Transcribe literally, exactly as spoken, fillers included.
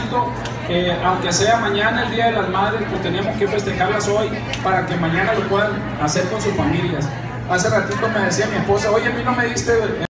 diciendo que aunque sea mañana el Día de las Madres, pues tenemos que festejarlas hoy para que mañana lo puedan hacer con sus familias. Hace ratito me decía mi esposa, oye, a mí no me diste